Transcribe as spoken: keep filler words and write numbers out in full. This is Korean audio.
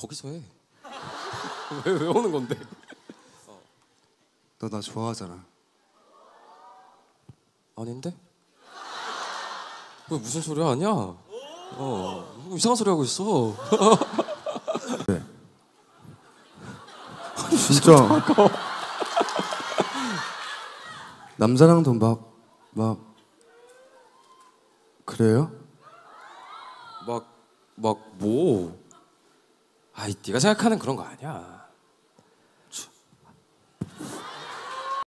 거기서 해. 왜, 왜 오는 건데? 너 나 좋아하잖아. 아닌데? 왜 무슨 소리 하냐? 어, 이상한 소리 하고 있어. 네. 진짜 남자랑도 막 막 그래요? 막, 막 뭐? 아이, 네가 생각하는 그런 거 아니야.